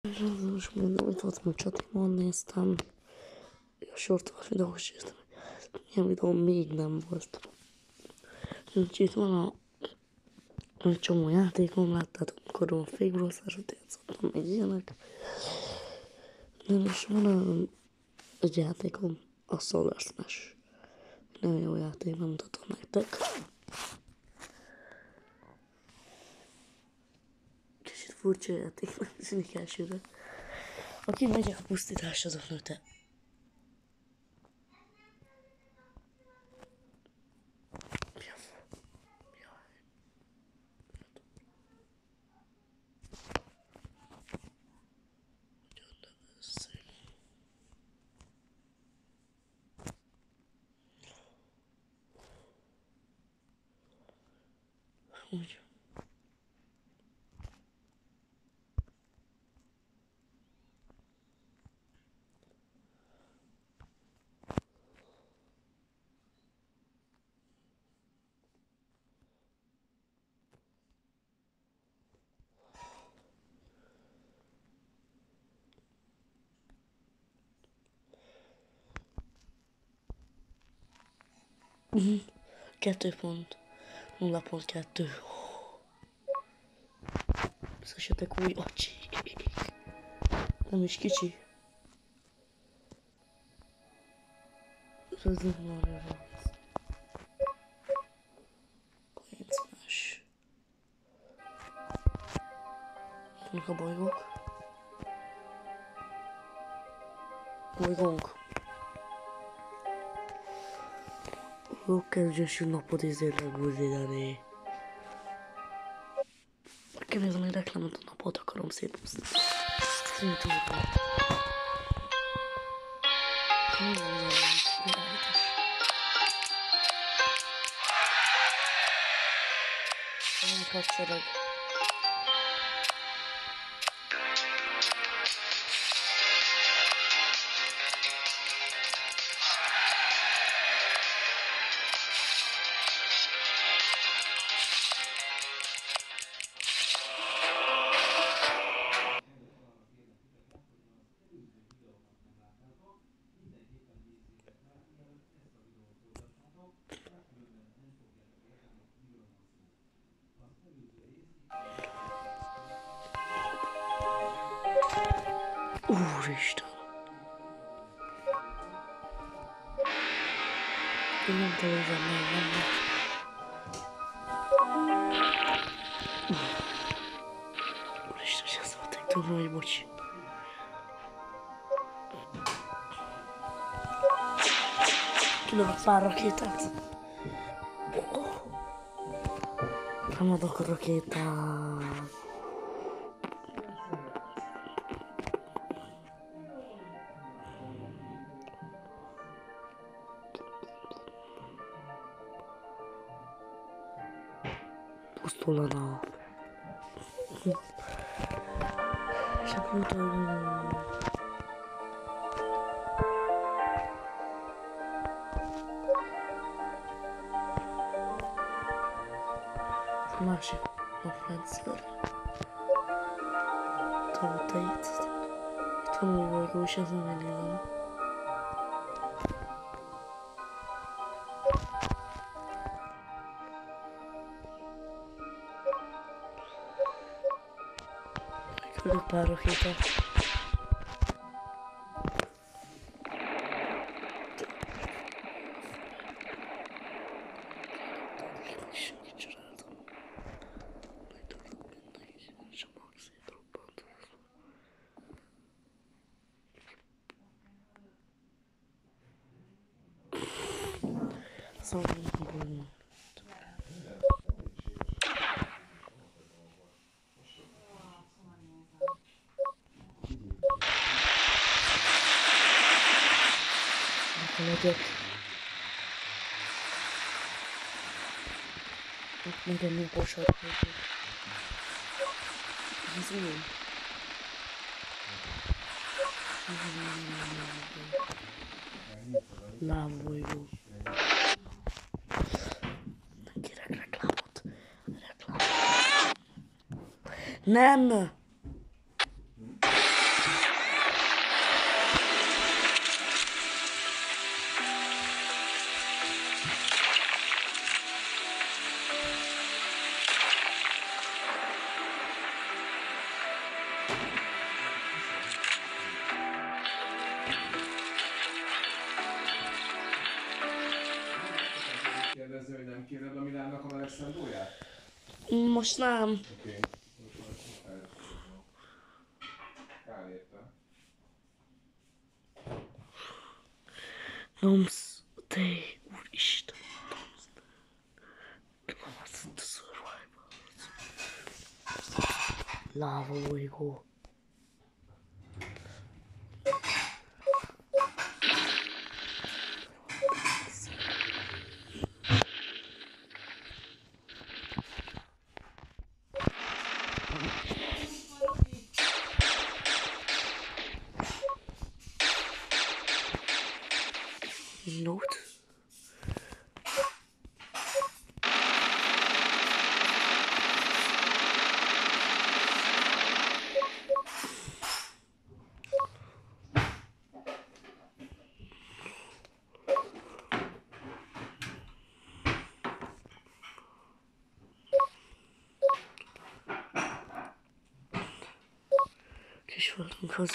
Most mindenütt ott a csatimon néztem. A short videót is néztem. Ilyen videó még nem volt. Úgyhogy itt van a csomó játékom, láttad, amikor a Fake Brawl Stars-ot játszottam, meg ilyenek. De most van egy játékom, a Solar Smash. Nagyon jó játék, bemutatom nektek. Kicsit furcsa játék, nem tűnik elsőre. Aki megy a pusztítás, az a nőte. Úgy. Kettő pont. 0.2. Ez esetek új acsi. Nem is kicsi. Ez nem már van. Koincmás. Vannak a bolygók. Bolygónk. Kezdjessük napot izélek buzdítani. Kell nézni, hogy reklámot a napot akarom szétúzni. Szétúzni. Kapcsolat. Úristen! Én nem telezem meg, nem. Úristen, hogy azt voltak tudom, hogy bocs. Kilövök pár rakétát. Nem adok a rakétát. Pusztul a nap. És akkor utána... A másik naprendszer. Tavuteit. Itt van új bolygó, és ez nem elég. Küldök pár rakétát. Szóval megyek. Ott még egy nőposat megyek. Ez új. Lámbolygó. Kérek reklámot. Reklám. Nem! Alessandróját? Most nem. Oké. Most már elfogadom. Kár érte. Noms, te, úristen. What's the survival? Lava bolygó. Note. Kisföldünkhöz.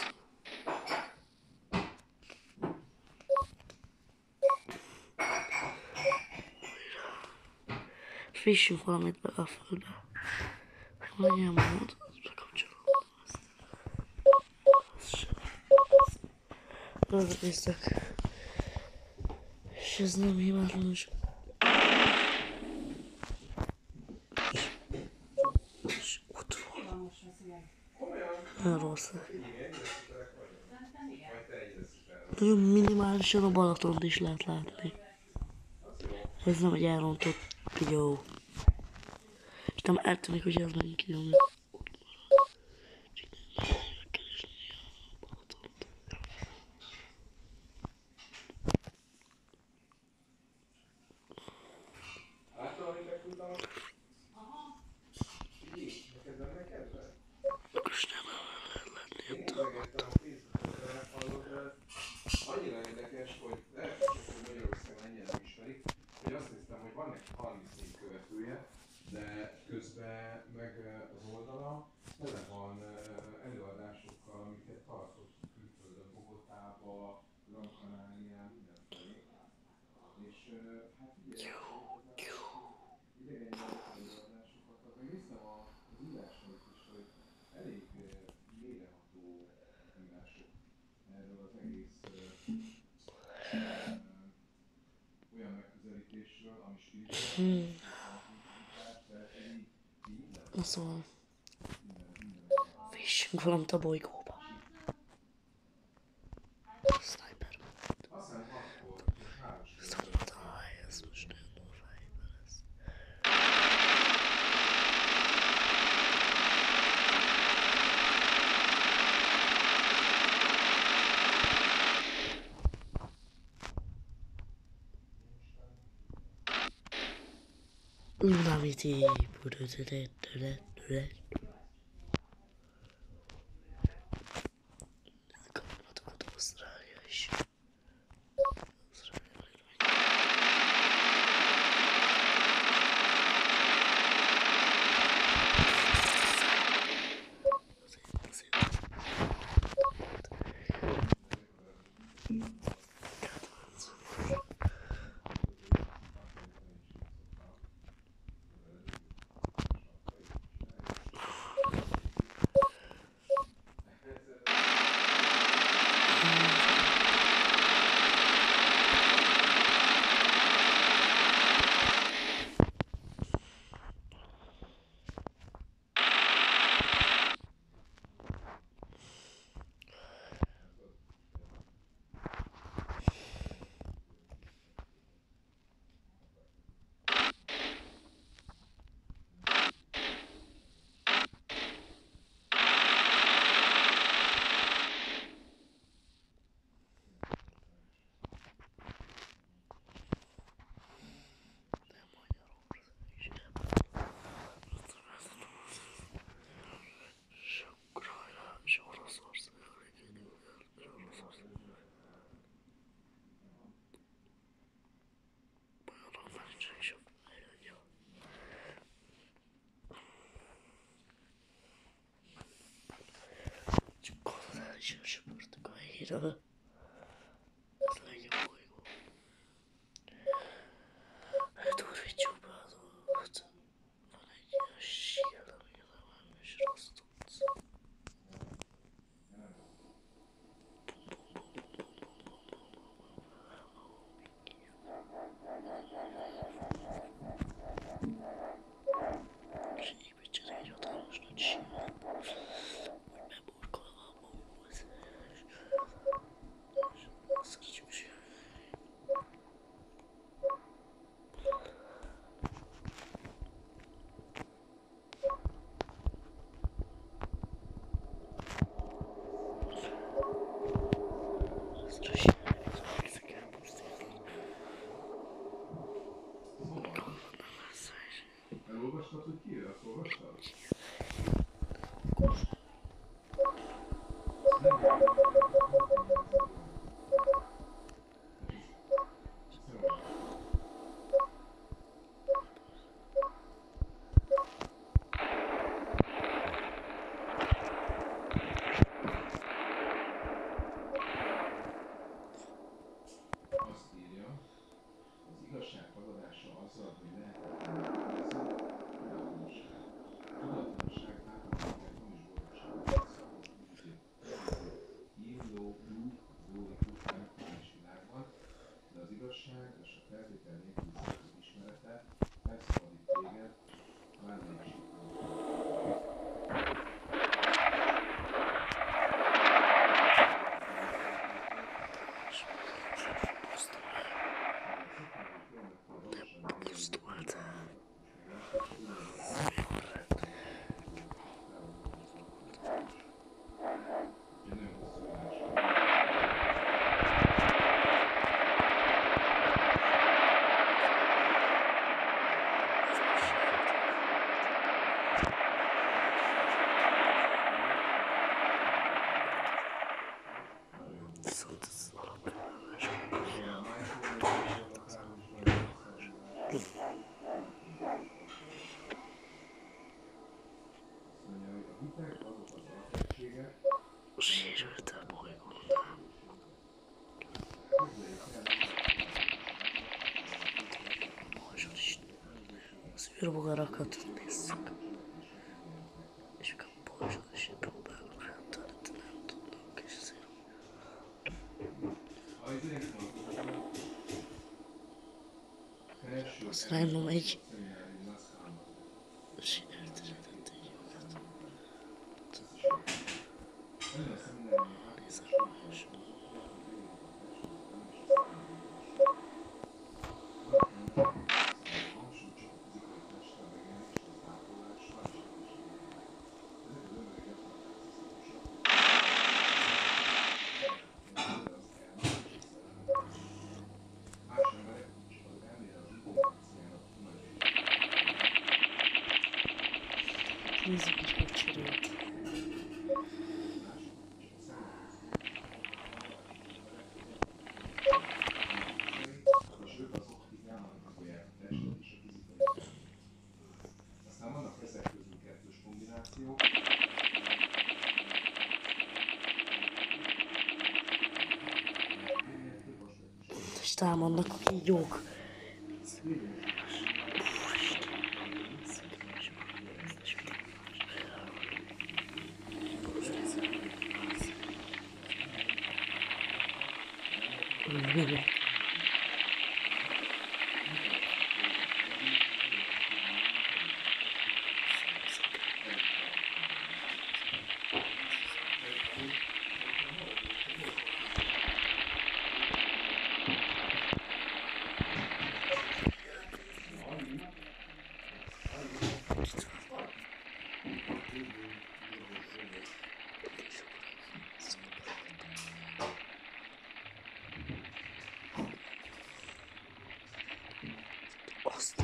Frissünk valamit bele a földbe. Legyen mód, az bekapcsolódom ezt. Ez sem. Rövidítek. És ez nem hibátlan is. És ott van. Nagyon rossz. Nagyon minimálisan a Balatont is lehet látni. Ez nem egy elrontott videó. És nem eltűnik, hogy ez megint kinyomja. Láttam, amit megküldtem? Aha. Így, neked nem kedved? Most nem lehet látni Én itt. nézegettem a Facebookon, de meghallott, de annyira érdekes, hogy lehet, hogy Magyarországon ennyire nem ismerik, hogy azt néztem, hogy van neki 34 követője, de közben meg az oldala tele van előadásokkal, amiket tartott külföldön, Bogotába, Gran Canarián, mindenfelé. És hát ugye idegen előadásokat, meg néztem az írásait is, hogy elég mélyreható írások erről az egész olyan megközelítésről, ami spirituális, tehát így minden, Na szóval, minden. fissünk valamit a bolygóba. Sniper. Aztán akkor hármas Ez most nagyon durva lesz. Lunamiti. Kapcsolatokat Ausztrália is. Söpörtük a helyéről. Ez legyen bolygó. Elturvítsuk be a dolgot. Azt írja, az igazság tagadása azzal, hogy lehetetlen tudatlanság. Tudatlanság általában hamis boldogságot szakos író, lógikus, elektronikus világban, de az igazság és a feltétel nélkül szerzett ismerete megszabadít téged vándorságtól. Pusztult. Viszont ez alapvetően sérült a bolygónál. Most is az űrbogarakat nézzük. És a bolygón is próbálok rátölni, de nem tudnak, és ezért az rányom egy sikerült eredett egy jogat. Nézem, és nézzük is, hogy cserélt. Aztán vannak ezek közül kettős kombinációk. És támadnak a kígyók. Azt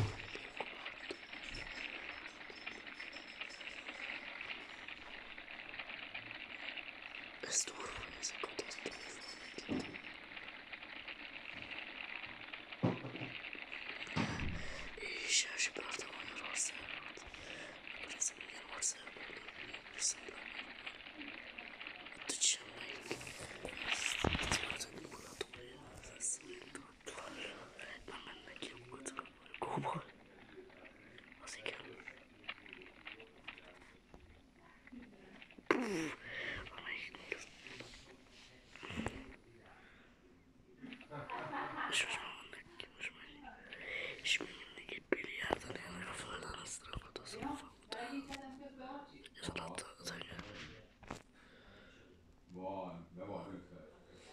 ez durva, ez a katasztrófa. És elsöpörte Magyarországot. Akkor ez milyen országban lépni viszonylag. Ott úgy semmelyik. Ezt volt a nyugatója, ez eszemét ott. Nem mennek ki nyugatra a bolygóból. Az igen. És most már vannak ki, most már. És még mindig egy billiárdan élnek a földön, azt rakod az a fa után. Ez alatt a tenger. Van, de van hőfel.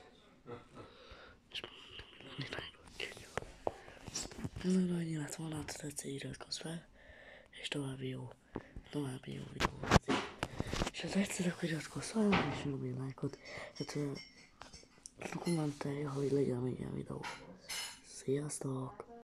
És minden irányba kígyók. Ez a nagy élet van, hát tetszett, iratkozz fel. És további jó videó lesz. És ha tetszik, akkor iratkozz fel, és nyomj egy lájkot. Hát kommentelj, hogy legyen még ilyen videó. Sziasztok!